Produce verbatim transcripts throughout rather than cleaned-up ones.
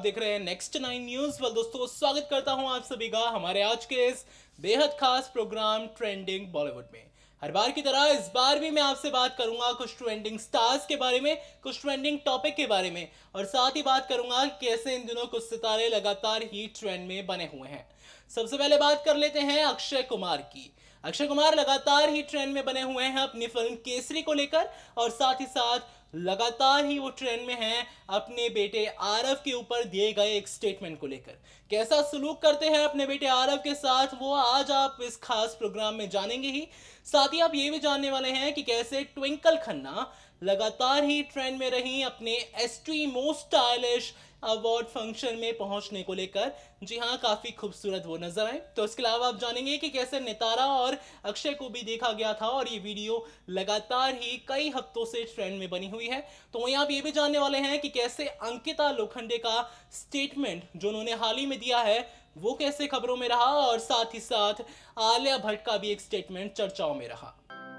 देख रहे हैं नेक्स्ट नाइन न्यूज। वेल दोस्तों, स्वागत करता हूं आप सभी का हमारे आज के इस बेहद खास प्रोग्राम ट्रेंडिंग बॉलीवुड में। हर बार की तरह इस बार भी मैं आपसे बात करूंगा कुछ ट्रेंडिंग स्टार्स के बारे में, कुछ ट्रेंडिंग टॉपिक के बारे में, और साथ ही बात करूंगा कैसे इन दिनों कुछ सितारे लगातार ही ट्रेंड में बने हुए हैं। सबसे पहले बात कर लेते हैं अक्षय कुमार की। अक्षय कुमार लगातार ही ट्रेंड में बने हुए हैं अपनी फिल्म केसरी को लेकर, और साथ ही साथ लगातार ही वो ट्रेंड में हैं अपने बेटे आरव के ऊपर दिए गए एक स्टेटमेंट को लेकर। कैसा सलूक करते हैं अपने बेटे आरव के साथ, वो आज आप इस खास प्रोग्राम में जानेंगे ही। साथ ही आप ये भी जानने वाले हैं कि कैसे ट्विंकल खन्ना लगातार ही ट्रेंड में रही अपने ST most stylish award function में पहुंचने को लेकर। जी हाँ, काफी खूबसूरत वो नजर आए। तो इसके अलावा आप जानेंगे कि कैसे नितारा और अक्षय को भी देखा गया था और ये वीडियो लगातार ही कई हफ्तों से ट्रेंड में बनी हुई है। तो वहीं आप ये भी जानने वाले हैं कि कैसे अंकिता लोखंडे का स्टेटमेंट जो उन्होंने हाल ही में दिया है वो कैसे खबरों में रहा, और साथ ही साथ आलिया भट्ट का भी एक स्टेटमेंट चर्चाओं में रहा।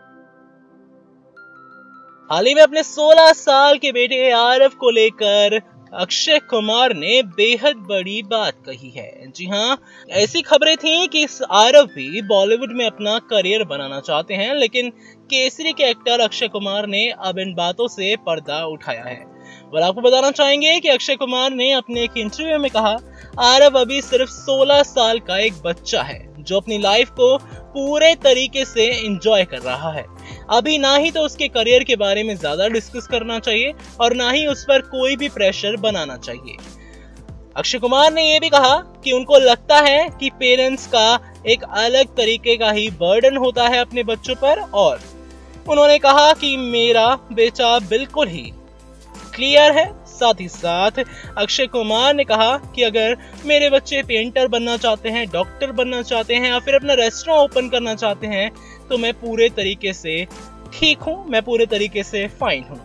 हाल ही में अपने सोलह साल के बेटे आरव को लेकर अक्षय कुमार ने बेहद बड़ी बात कही है। जी हाँ, ऐसी खबरें थी कि आरव भी बॉलीवुड में अपना करियर बनाना चाहते हैं, लेकिन केसरी के एक्टर अक्षय कुमार ने अब इन बातों से पर्दा उठाया है। और आपको बताना चाहेंगे कि अक्षय कुमार ने अपने एक इंटरव्यू में कहा, आरव अभी सिर्फ सोलह साल का एक बच्चा है जो अपनी लाइफ को पूरे तरीके से एंजॉय कर रहा है। अभी ना ही तो उसके करियर के बारे में ज्यादा डिस्कस करना चाहिए और ना ही उस पर कोई भी प्रेशर बनाना चाहिए। अक्षय कुमार ने यह भी कहा कि उनको लगता है कि पेरेंट्स का एक अलग तरीके का ही बर्डन होता है अपने बच्चों पर, और उन्होंने कहा कि मेरा बेटा बिल्कुल ही क्लियर है। साथ ही साथ अक्षय कुमार ने कहा कि अगर मेरे बच्चे पेंटर बनना चाहते हैं, डॉक्टर बनना चाहते हैं या फिर अपना रेस्टोरेंट ओपन करना चाहते हैं तो मैं पूरे तरीके से ठीक हूं, मैं पूरे तरीके से फाइन हूं।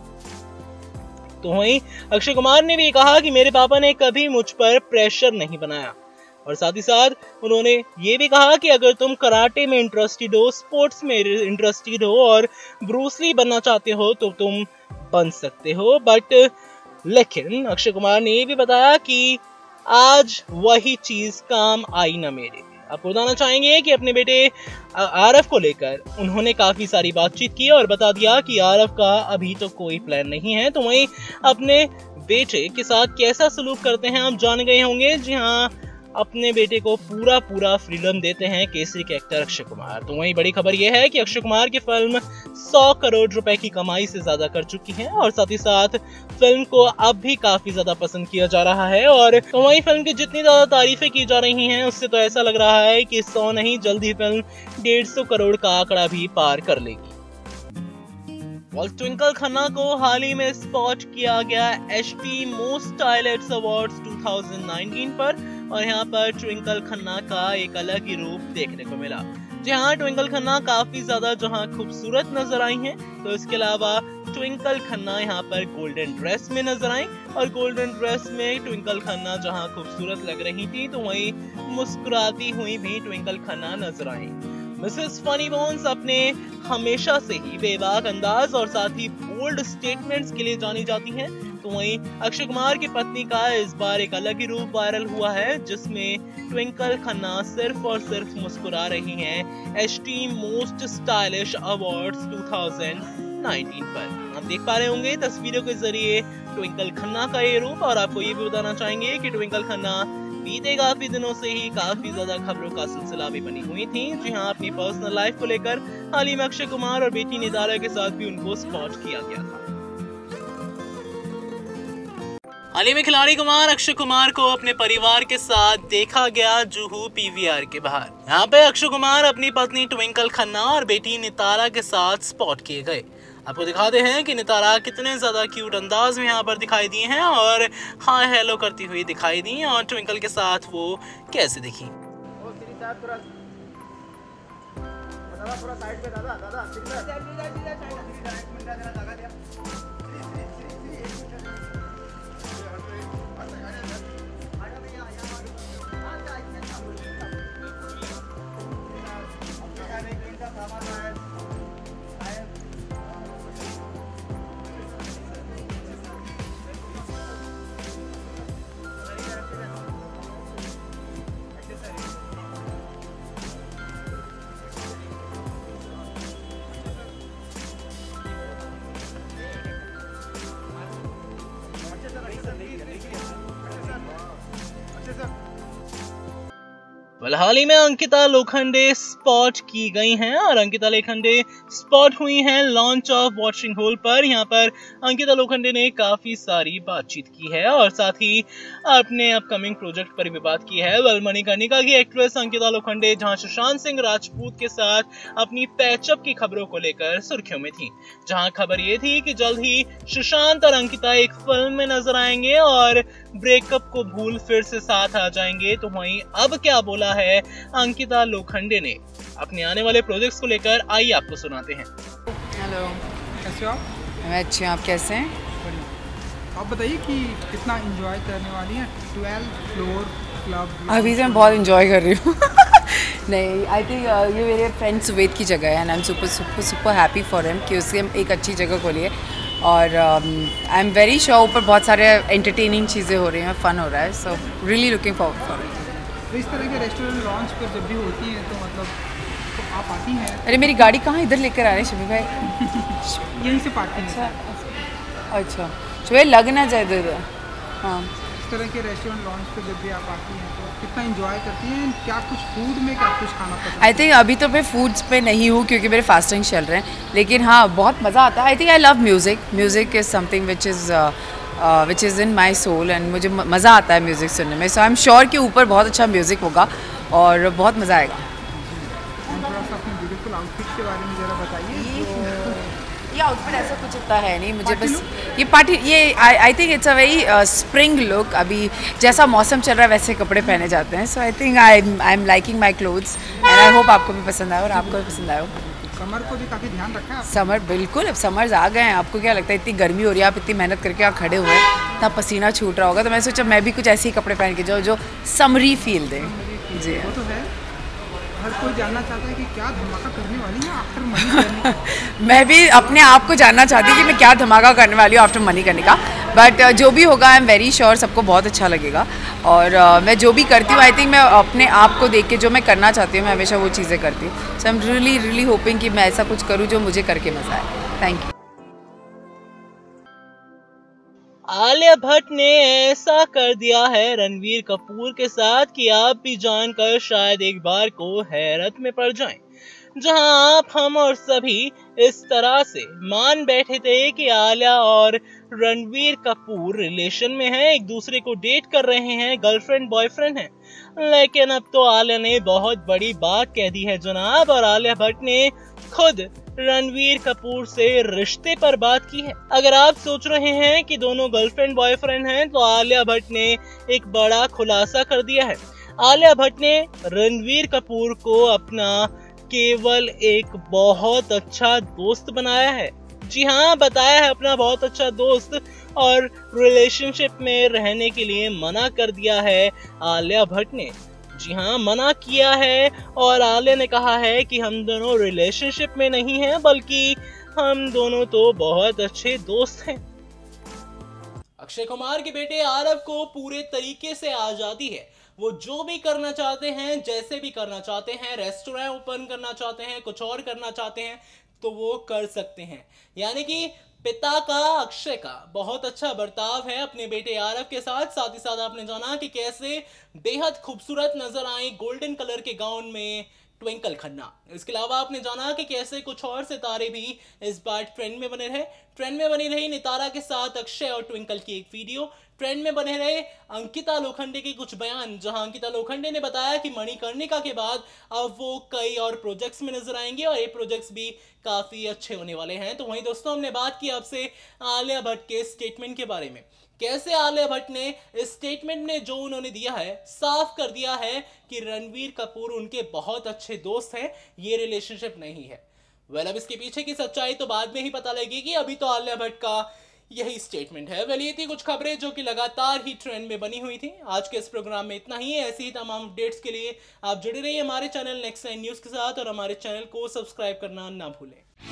तो वहीं अक्षय कुमार ने भी कहा कि मेरे पापा ने कभी मुझ पर प्रेशर नहीं बनाया, और साथ ही साथ उन्होंने ये भी कहा कि अगर तुम कराटे में इंटरेस्टेड हो, स्पोर्ट्स में इंटरेस्टेड हो और ब्रूस ली बनना चाहते हो तो तुम बन सकते हो। बट लेकिन अक्षय कुमार ने ये भी बताया कि आज वही चीज काम आई ना मेरे। आपको बताना चाहेंगे कि अपने बेटे आरव को लेकर उन्होंने काफी सारी बातचीत की और बता दिया कि आरव का अभी तो कोई प्लान नहीं है। तो वहीं अपने बेटे के साथ कैसा सलूक करते हैं आप जान गए होंगे। जी हाँ, अपने बेटे को पूरा पूरा फ्रीडम देते हैं केसरी के एक्टर अक्षय कुमार। तो वहीं बड़ी खबर यह है कि अक्षय कुमार की फिल्म सौ करोड़ रुपए की कमाई से ज्यादा कर चुकी है, और साथ ही साथ फिल्म को अब भी काफी ज्यादा पसंद किया जा रहा है। और तो वहीं फिल्म की जितनी ज्यादा तारीफें की जा रही हैं उससे तो ऐसा लग रहा है कि सौ नहीं, जल्द ही फिल्म डेढ़ सौ करोड़ का आंकड़ा भी पार कर लेगी। ट्विंकल खन्ना को हाल ही में स्पॉट किया गया एचटी मोस्ट स्टाइलिश अवार्ड्स दो हज़ार उन्नीस पर, और यहाँ पर ट्विंकल खन्ना का एक अलग ही रूप देखने को मिला। जी हाँ, ट्विंकल खन्ना काफी ज्यादा जहाँ खूबसूरत नजर आई हैं, तो इसके अलावा ट्विंकल खन्ना यहाँ पर गोल्डन ड्रेस में नजर आई, और गोल्डन ड्रेस में ट्विंकल खन्ना जहाँ खूबसूरत लग रही थी तो वहीं मुस्कुराती हुई भी ट्विंकल खन्ना नजर आई। मिसेस फनी बोन्स अपने हमेशा से ही बेबाक अंदाज और साथ ही बोल्ड स्टेटमेंट्स के लिए जानी जाती हैं। तो वहीं अक्षय कुमार की पत्नी का इस बार एक अलग ही रूप वायरल हुआ है, जिसमें ट्विंकल खन्ना सिर्फ और सिर्फ मुस्कुरा रही हैं एचटी मोस्ट स्टाइलिश अवार्ड्स दो हज़ार उन्नीस पर। आप देख पा रहे होंगे तस्वीरों के जरिए ट्विंकल खन्ना का ये रूप, और आपको ये भी बताना चाहेंगे कि ट्विंकल खन्ना बीते काफी दिनों से ही काफी ज्यादा खबरों का सिलसिला भी बनी हुई थी। जी हाँ, अपनी पर्सनल लाइफ को लेकर हाल ही में अक्षय कुमार और बेटी नितारा के साथ भी उनको स्पॉट किया गया था। हाल ही में खिलाड़ी कुमार अक्षय कुमार को अपने परिवार के साथ देखा गया जुहू पीवीआर के बाहर। यहाँ पे अक्षय कुमार अपनी पत्नी ट्विंकल खन्ना और बेटी नितारा के साथ स्पॉट किए गए। आपको दिखाते हैं कि नितारा कितने ज्यादा क्यूट अंदाज में यहाँ पर दिखाई दी हैं और हाय हेलो करती हुई दिखाई दी, और ट्विंकल के साथ वो कैसे दिखी। नमस्ते सर। हाल ही में अंकिता लोखंडे स्पॉट की गई हैं और अंकिता लोखंडे स्पॉट हुई हैं लॉन्च ऑफ वॉचिंग होल पर। यहाँ पर अंकिता लोखंडे ने काफी सारी बातचीत की है और साथ ही अपने अपकमिंग प्रोजेक्ट पर भी बात की है। वेल, मणिकर्णिका की एक्ट्रेस अंकिता लोखंडे जहां सुशांत सिंह राजपूत के साथ अपनी पैचअप की खबरों को लेकर सुर्खियों में थी, जहां खबर ये थी कि जल्द ही सुशांत और अंकिता एक फिल्म में नजर आएंगे और ब्रेकअप को भूल फिर से साथ आ जाएंगे। तो वहीं अब क्या बोला है अंकिता लोखंडे ने अपने आने वाले प्रोजेक्ट्स को लेकर, आइए आपको सुनाते हैं। हेलो, कैसे हो आप? मैं अच्छी हूँ, आप कैसे हैं? बढ़िया। आप बताइए कि कितना एंजॉय करने वाली हैं ट्वेल्व फ्लोर क्लब? अभी से मैं बहुत एंजॉय कर रही हूँ। नहीं, आई थिंक ये मेरे फ्रेंड सुवेद की जगह है and I am super super super happy for him कि उसने एक अच्छी जगह खोली है और आई एम वेरी श्योर ऊपर बहुत सारे एंटरटेनिंग चीज़ें हो रही हैं, फन हो रहा है, so really looking forward for it. तो इस तरह के रेस्टोरेंट लॉन्च पर जब भी होती हैं तो मतलब तो आप आती हैं? अरे मेरी गाड़ी कहाँ इधर लेकर आ रहे हैं शबी भाई? यहीं से पार्टी अच्छा अच्छा, शबी लग ना जाए इधर। हाँ, इस तरह के रेस्टोरेंट लॉन्च पर जब भी आप आती हैं तो कितना एंजॉय करती हैं? क्या कुछ फूड में क्या कुछ खाना पसंद? आई थिंक अभी तो मैं फूड्स पे नहीं हूँ क्योंकि मेरे फास्टिंग चल रहे हैं, लेकिन हाँ बहुत मज़ा आता है। I think I love music, music is something which is which is in my soul and मुझे मज़ा आता है म्यूज़िक सुनने में। सो आई एम श्योर कि ऊपर बहुत अच्छा म्यूज़िक होगा और बहुत मज़ा आएगा। थोड़ा सा अपने ब्यूटीफुल आउटफिट के बारे में ज़रा बताइए। ये आउटफिट ऐसा कुछ इतना है नहीं, मुझे बस ये पार्टी ये I I think it's a very spring look. अभी जैसा मौसम चल रहा है वैसे कपड़े पहने जाते हैं। So I think I I am liking my clothes and I hope आपको भी पसंद आए और आपको भी पसंद आए। समर को भी काफ़ी ध्यान रखा है। समर बिल्कुल, अब समर्स आ गए हैं। आपको क्या लगता है इतनी गर्मी हो रही है, आप इतनी मेहनत करके आप खड़े हुए हैं, इतना पसीना छूट रहा होगा, तो मैं सोचा मैं भी कुछ ऐसे ही कपड़े पहन के जाऊँ जो समरी फील दे। जी वो तो है, हर कोई जानना चाहता है कि क्या धमाका करने वाली है आफ्टर मनी। मैं भी अपने आप को जानना चाहती हूँ कि मैं क्या धमाका करने वाली हूँ आफ्टर मनी करने का, बट uh, जो भी होगा आई एम वेरी श्योर सबको बहुत अच्छा लगेगा। और uh, मैं जो भी करती हूँ आई थिंक मैं अपने आप को देख के जो मैं करना चाहती हूँ मैं हमेशा वो चीज़ें करती हूँ। So I am really really hoping कि मैं ऐसा कुछ करूँ जो मुझे करके मज़ा आए। Thank you. आलिया भट्ट ने ऐसा कर दिया है रणवीर कपूर के साथ कि आप भी जानकर शायद एक बार को हैरत में पड़ जाएं। जहां आप, हम और सभी इस तरह से मान बैठे थे कि आलिया और रणवीर कपूर रिलेशन में हैं, एक दूसरे को डेट कर रहे हैं, गर्लफ्रेंड बॉयफ्रेंड हैं। लेकिन अब तो आलिया ने बहुत बड़ी बात कह दी है जनाब, और आलिया भट्ट ने खुद रणवीर कपूर से रिश्ते पर बात की है। अगर आप सोच रहे हैं कि दोनों गर्लफ्रेंड बॉयफ्रेंड हैं, तो आलिया भट्ट ने एक बड़ा खुलासा कर दिया है। आलिया भट्ट ने रणवीर कपूर को अपना केवल एक बहुत अच्छा दोस्त बनाया है। जी हाँ, बताया है अपना बहुत अच्छा दोस्त, और रिलेशनशिप में रहने के लिए मना कर दिया है आलिया भट्ट ने। जी हाँ, मना किया है, और आलिया ने कहा है कि हम दोनों रिलेशनशिप में नहीं हैं, बल्कि हम दोनों तो बहुत अच्छे दोस्त हैं। अक्षय कुमार के बेटे आरव को पूरे तरीके से आजादी है। वो जो भी करना चाहते हैं, जैसे भी करना चाहते हैं, रेस्टोरेंट ओपन करना चाहते हैं, कुछ और करना चाहते हैं, तो वो कर सकते हैं। यानी कि पिता का, अक्षय का बहुत अच्छा बर्ताव है अपने बेटे आरव के साथ। साथ ही साथ आपने जाना कि कैसे बेहद खूबसूरत नजर आई गोल्डन कलर के गाउन में ट्विंकल खन्ना। इसके अलावा आपने जाना कि कैसे कुछ और सितारे भी इस बार ट्रेंड में बने रहे। ट्रेंड में बनी रही नितारा के साथ अक्षय और ट्विंकल की एक वीडियो। ट्रेंड में बने रहे अंकिता लोखंडे के कुछ बयान, जहां अंकिता लोखंडे ने बताया कि मणिकर्णिका के बाद अब वो कई और प्रोजेक्ट्स में नजर आएंगे और ये प्रोजेक्ट्स भी काफी अच्छे होने वाले हैं। तो वहीं दोस्तों, हमने बात की आपसे आलिया भट्ट के स्टेटमेंट के बारे में। कैसे आलिया भट्ट ने इस स्टेटमेंट में जो उन्होंने दिया है, साफ कर दिया है कि रणवीर कपूर उनके बहुत अच्छे दोस्त हैं, ये रिलेशनशिप नहीं है। वेल, अब इसके पीछे की सच्चाई तो बाद में ही पता लगेगी, अभी तो आलिया भट्ट का यही स्टेटमेंट है। वेल, ये थी कुछ खबरें जो कि लगातार ही ट्रेंड में बनी हुई थी। आज के इस प्रोग्राम में इतना ही है। ऐसी ही तमाम अपडेट्स के लिए आप जुड़े रहिए हमारे चैनल नेक्स्ट नाइन न्यूज के साथ, और हमारे चैनल को सब्सक्राइब करना ना भूलें।